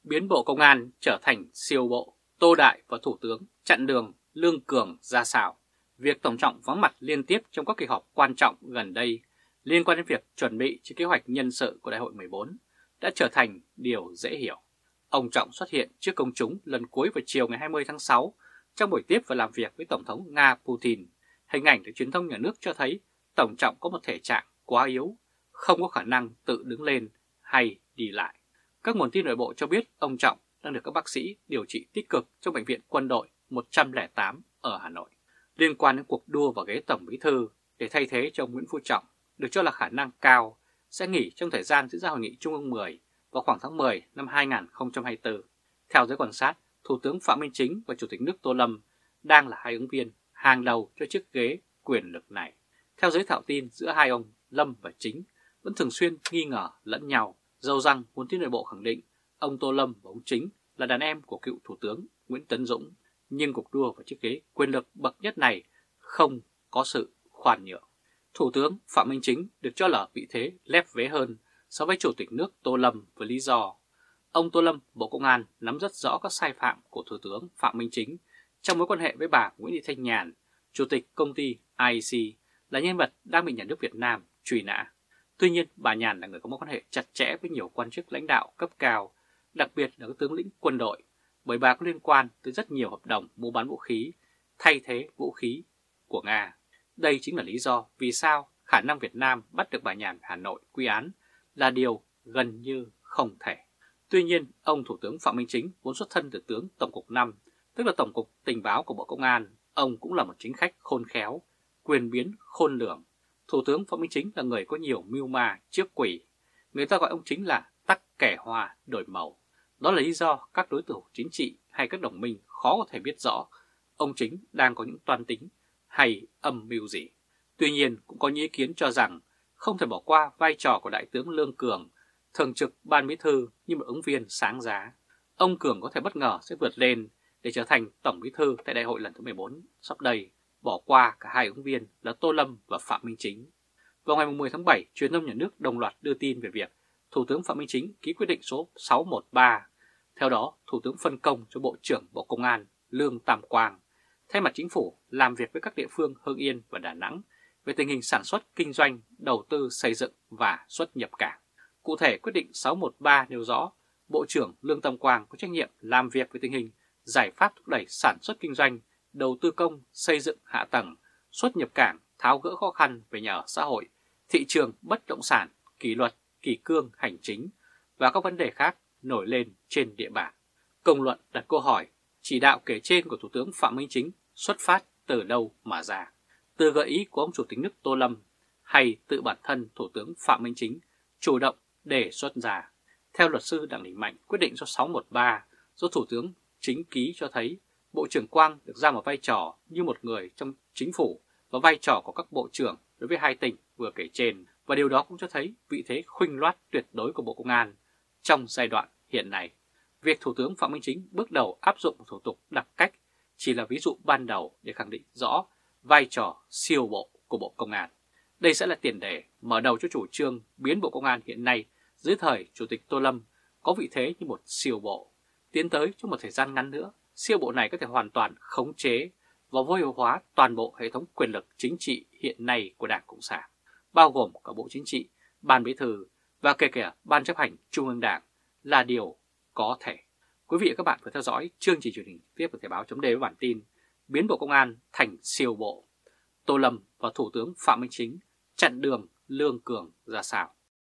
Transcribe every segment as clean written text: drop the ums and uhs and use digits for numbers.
biến Bộ Công an trở thành siêu bộ, Tô Đại và Thủ tướng chặn đường Lương Cường ra sao? Việc Tổng Trọng vắng mặt liên tiếp trong các kỳ họp quan trọng gần đây liên quan đến việc chuẩn bị cho kế hoạch nhân sự của Đại hội 14 đã trở thành điều dễ hiểu. Ông Trọng xuất hiện trước công chúng lần cuối vào chiều ngày 20 tháng 6 trong buổi tiếp và làm việc với Tổng thống Nga Putin. Hình ảnh được truyền thông nhà nước cho thấy Tổng Trọng có một thể trạng quá yếu, không có khả năng tự đứng lên hay đi lại. Các nguồn tin nội bộ cho biết ông Trọng đang được các bác sĩ điều trị tích cực trong Bệnh viện Quân đội 108 ở Hà Nội. Liên quan đến cuộc đua vào ghế Tổng Bí thư để thay thế cho ông Nguyễn Phú Trọng, được cho là khả năng cao sẽ nghỉ trong thời gian diễn ra Hội nghị Trung ương 10 vào khoảng tháng 10 năm 2024. Theo giới quan sát, Thủ tướng Phạm Minh Chính và Chủ tịch nước Tô Lâm đang là hai ứng viên hàng đầu cho chiếc ghế quyền lực này. Theo giới thạo tin, giữa hai ông Lâm và Chính vẫn thường xuyên nghi ngờ lẫn nhau, dầu rằng nguồn tin nội bộ khẳng định ông Tô Lâm và ông Chính là đàn em của cựu Thủ tướng Nguyễn Tấn Dũng, nhưng cuộc đua vào chiếc ghế quyền lực bậc nhất này không có sự khoan nhượng. Thủ tướng Phạm Minh Chính được cho là vị thế lép vế hơn so với Chủ tịch nước Tô Lâm với lý do ông Tô Lâm, Bộ Công an nắm rất rõ các sai phạm của Thủ tướng Phạm Minh Chính trong mối quan hệ với bà Nguyễn Thị Thanh Nhàn, Chủ tịch công ty IEC, là nhân vật đang bị nhà nước Việt Nam truy nã. Tuy nhiên, bà Nhàn là người có mối quan hệ chặt chẽ với nhiều quan chức lãnh đạo cấp cao, đặc biệt là các tướng lĩnh quân đội, bởi bà có liên quan tới rất nhiều hợp đồng mua bán vũ khí, thay thế vũ khí của Nga. Đây chính là lý do vì sao khả năng Việt Nam bắt được bà Nhàn Hà Nội quy án là điều gần như không thể. Tuy nhiên, ông Thủ tướng Phạm Minh Chính vốn xuất thân từ tướng Tổng cục 5, tức là Tổng cục Tình báo của Bộ Công an. Ông cũng là một chính khách khôn khéo, quyền biến khôn lường. Thủ tướng Phạm Minh Chính là người có nhiều mưu ma trước quỷ. Người ta gọi ông Chính là tắc kẻ hoa đổi màu. Đó là lý do các đối thủ chính trị hay các đồng minh khó có thể biết rõ ông Chính đang có những toan tính hay âm mưu gì. Tuy nhiên, cũng có những ý kiến cho rằng không thể bỏ qua vai trò của Đại tướng Lương Cường, thường trực Ban Bí thư như một ứng viên sáng giá. Ông Cường có thể bất ngờ sẽ vượt lên để trở thành Tổng Bí thư tại Đại hội lần thứ 14 sắp đây, bỏ qua cả hai ứng viên là Tô Lâm và Phạm Minh Chính. Vào ngày 10 tháng 7, truyền thông nhà nước đồng loạt đưa tin về việc Thủ tướng Phạm Minh Chính ký quyết định số 613. Theo đó, Thủ tướng phân công cho Bộ trưởng Bộ Công an Lương Tam Quang thay mặt Chính phủ làm việc với các địa phương Hưng Yên và Đà Nẵng về tình hình sản xuất, kinh doanh, đầu tư, xây dựng và xuất nhập cảng. Cụ thể, quyết định 613 nêu rõ Bộ trưởng Lương Tam Quang có trách nhiệm làm việc về tình hình giải pháp thúc đẩy sản xuất kinh doanh, đầu tư công, xây dựng hạ tầng, xuất nhập cảng, tháo gỡ khó khăn về nhà ở xã hội, thị trường bất động sản, kỷ luật, kỷ cương hành chính và các vấn đề khác nổi lên trên địa bàn. Công luận đặt câu hỏi, chỉ đạo kể trên của Thủ tướng Phạm Minh Chính xuất phát từ đâu mà ra? Từ gợi ý của ông Chủ tịch nước Tô Lâm hay tự bản thân Thủ tướng Phạm Minh Chính chủ động đề xuất ra? Theo luật sư Đặng Đình Mạnh, quyết định số 613 do Thủ tướng Chính ký cho thấy Bộ trưởng Quang được giao một vai trò như một người trong chính phủ và vai trò của các bộ trưởng đối với hai tỉnh vừa kể trên, và điều đó cũng cho thấy vị thế khuỳnh loát tuyệt đối của Bộ Công an trong giai đoạn hiện nay. Việc Thủ tướng Phạm Minh Chính bước đầu áp dụng một thủ tục đặc cách chỉ là ví dụ ban đầu để khẳng định rõ vai trò siêu bộ của Bộ Công an. Đây sẽ là tiền đề mở đầu cho chủ trương biến Bộ Công an hiện nay dưới thời Chủ tịch Tô Lâm có vị thế như một siêu bộ. Tiến tới trong một thời gian ngắn nữa, siêu bộ này có thể hoàn toàn khống chế và vô hiệu hóa toàn bộ hệ thống quyền lực chính trị hiện nay của Đảng Cộng sản, bao gồm cả Bộ Chính trị, Ban Bí thư và kể cả Ban Chấp hành Trung ương Đảng là điều có thể. Quý vị và các bạn vừa theo dõi chương trình truyền hình tiếp của Thời báo .de với bản tin biến Bộ Công an thành siêu bộ, Tô Lâm và Thủ tướng Phạm Minh Chính chặn đường Lương Cường ra sao?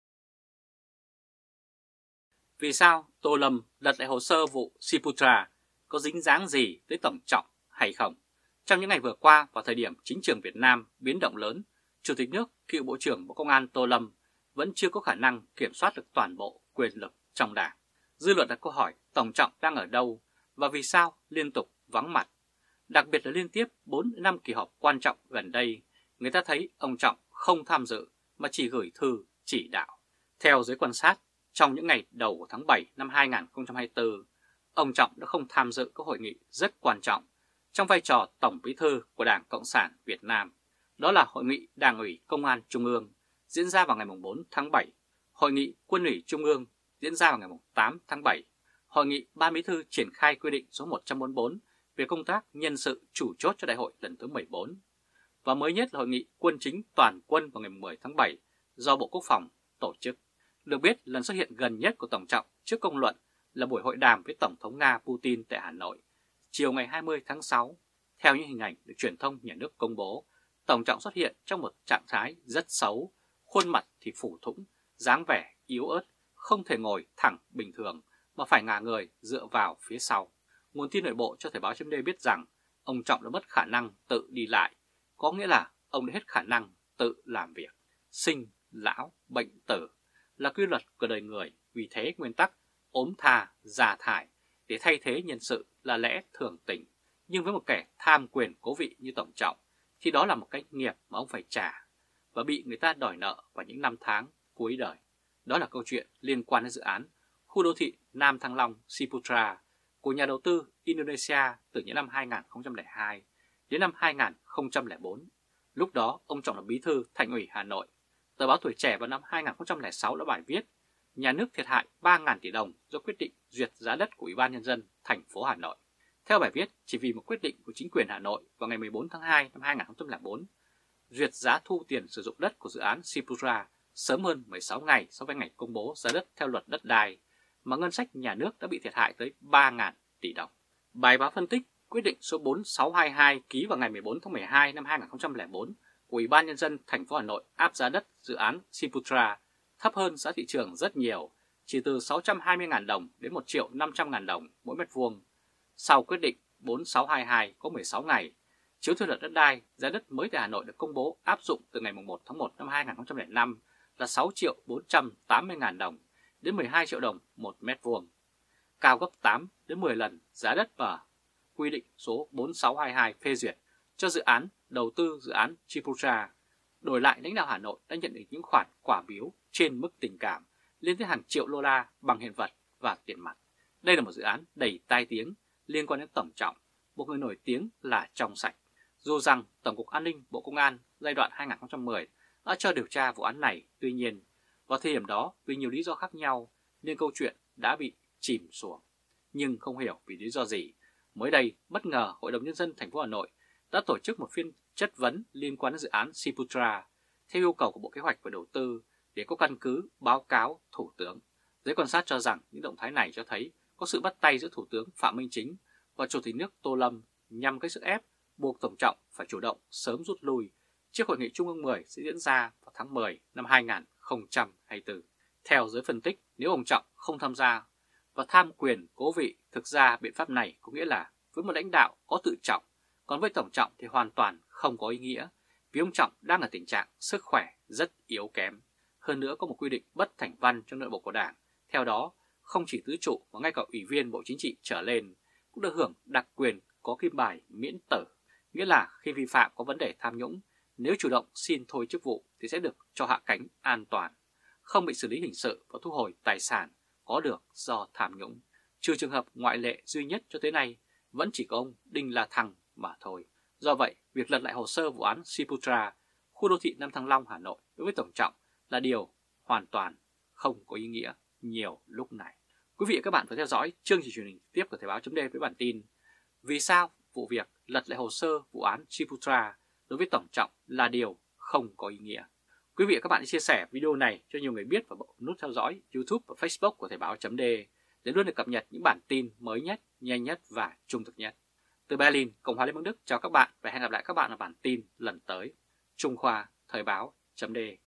Vì sao Tô Lâm lật lại hồ sơ vụ Siputra có dính dáng gì tới Tổng Trọng hay không? Trong những ngày vừa qua, vào thời điểm chính trường Việt Nam biến động lớn, Chủ tịch nước, cựu Bộ trưởng Bộ Công an Tô Lâm vẫn chưa có khả năng kiểm soát được toàn bộ quyền lực trong Đảng. Dư luận đặt câu hỏi Tổng Trọng đang ở đâu và vì sao liên tục vắng mặt. Đặc biệt là liên tiếp 4 năm kỳ họp quan trọng gần đây, người ta thấy ông Trọng không tham dự mà chỉ gửi thư chỉ đạo. Theo giới quan sát, trong những ngày đầu của tháng 7 năm 2024, ông Trọng đã không tham dự các hội nghị rất quan trọng trong vai trò Tổng Bí thư của Đảng Cộng sản Việt Nam. Đó là Hội nghị Đảng ủy Công an Trung ương diễn ra vào ngày 4 tháng 7, Hội nghị Quân ủy Trung ương diễn ra vào ngày 8 tháng 7, Hội nghị Ban Bí thư triển khai quy định số 144 về công tác nhân sự chủ chốt cho đại hội lần thứ 14. Và mới nhất là hội nghị quân chính toàn quân vào ngày 10 tháng 7 do Bộ Quốc phòng tổ chức. Được biết, lần xuất hiện gần nhất của Tổng Trọng trước công luận là buổi hội đàm với Tổng thống Nga Putin tại Hà Nội, chiều ngày 20 tháng 6. Theo những hình ảnh được truyền thông nhà nước công bố, Tổng Trọng xuất hiện trong một trạng thái rất xấu, khuôn mặt thì phủ thủng, dáng vẻ yếu ớt, không thể ngồi thẳng bình thường mà phải ngả người dựa vào phía sau. Nguồn tin nội bộ cho Thời báo.d biết rằng ông Trọng đã mất khả năng tự đi lại, có nghĩa là ông đã hết khả năng tự làm việc. Sinh, lão, bệnh tử là quy luật của đời người, vì thế nguyên tắc ốm tha, già thải để thay thế nhân sự là lẽ thường tình. Nhưng với một kẻ tham quyền cố vị như Tổng Trọng thì đó là một cái nghiệp mà ông phải trả và bị người ta đòi nợ vào những năm tháng cuối đời. Đó là câu chuyện liên quan đến dự án khu đô thị Nam Thăng Long Ciputra của nhà đầu tư Indonesia từ những năm 2002 đến năm 2004. Lúc đó ông Trọng là bí thư Thành ủy Hà Nội. Tờ báo Tuổi Trẻ vào năm 2006 đã bài viết nhà nước thiệt hại 3.000 tỷ đồng do quyết định duyệt giá đất của Ủy ban Nhân dân thành phố Hà Nội. Theo bài viết, chỉ vì một quyết định của chính quyền Hà Nội vào ngày 14 tháng 2 năm 2004 duyệt giá thu tiền sử dụng đất của dự án Ciputra sớm hơn 16 ngày so với ngày công bố giá đất theo luật đất đai, mà ngân sách nhà nước đã bị thiệt hại tới 3.000 tỷ đồng. Bài báo phân tích quyết định số 4622 ký vào ngày 14 tháng 12 năm 2004 của Ủy ban Nhân dân thành phố Hà Nội áp giá đất dự án Ciputra thấp hơn giá thị trường rất nhiều, chỉ từ 620.000 đồng đến 1.500.000 đồng mỗi mét vuông. Sau quyết định 4622 có 16 ngày, chiếu theo luật đất đai, giá đất mới tại Hà Nội được công bố áp dụng từ ngày 1 tháng 1 năm 2005 là 6.480.000 đồng đến 12 triệu đồng một mét vuông, cao gấp 8 đến 10 lần giá đất và quy định số 4622 phê duyệt cho dự án đầu tư dự án Ciputra. Đổi lại, lãnh đạo Hà Nội đã nhận được những khoản quà biếu trên mức tình cảm lên tới hàng triệu đô la bằng hiện vật và tiền mặt. Đây là một dự án đầy tai tiếng liên quan đến Tổng Trọng, một người nổi tiếng là trong sạch. Dù rằng Tổng cục An ninh Bộ Công an giai đoạn 2010 đã cho điều tra vụ án này, tuy nhiên vào thời điểm đó vì nhiều lý do khác nhau nên câu chuyện đã bị chìm xuống. Nhưng không hiểu vì lý do gì, mới đây bất ngờ Hội đồng Nhân dân thành phố Hà Nội đã tổ chức một phiên chất vấn liên quan đến dự án Ciputra theo yêu cầu của Bộ Kế hoạch và Đầu tư để có căn cứ báo cáo Thủ tướng. Giới quan sát cho rằng những động thái này cho thấy có sự bắt tay giữa Thủ tướng Phạm Minh Chính và Chủ tịch nước Tô Lâm nhằm gây sức ép buộc Tổng Trọng phải chủ động sớm rút lui trước Hội nghị Trung ương 10 sẽ diễn ra vào tháng 10 năm 2024. Theo giới phân tích, nếu ông Trọng không tham gia và tham quyền cố vị, thực ra biện pháp này có nghĩa là với một lãnh đạo có tự trọng, còn với Tổng Trọng thì hoàn toàn không có ý nghĩa vì ông Trọng đang ở tình trạng sức khỏe rất yếu kém. Hơn nữa có một quy định bất thành văn trong nội bộ của Đảng, theo đó không chỉ tứ trụ mà ngay cả ủy viên Bộ Chính trị trở lên cũng được hưởng đặc quyền có kim bài miễn tử, nghĩa là khi vi phạm có vấn đề tham nhũng, nếu chủ động xin thôi chức vụ thì sẽ được cho hạ cánh an toàn, không bị xử lý hình sự và thu hồi tài sản có được do tham nhũng. Trừ trường hợp ngoại lệ duy nhất cho tới nay vẫn chỉ có ông Đinh La Thăng mà thôi. Do vậy, việc lật lại hồ sơ vụ án Ciputra, khu đô thị Nam Thăng Long, Hà Nội đối với Tổng Trọng là điều hoàn toàn không có ý nghĩa nhiều lúc này. Quý vị và các bạn phải theo dõi chương trình truyền hình tiếp của Thời báo.d với bản tin vì sao vụ việc lật lại hồ sơ vụ án Ciputra đối với Tổng Trọng là điều không có ý nghĩa. Quý vị và các bạn hãy chia sẻ video này cho nhiều người biết và bấm nút theo dõi YouTube và Facebook của Thời báo.d để luôn được cập nhật những bản tin mới nhất, nhanh nhất và trung thực nhất. Từ Berlin, Cộng hòa Liên bang Đức chào các bạn và hẹn gặp lại các bạn ở bản tin lần tới. Trung Khoa, Thời báo.d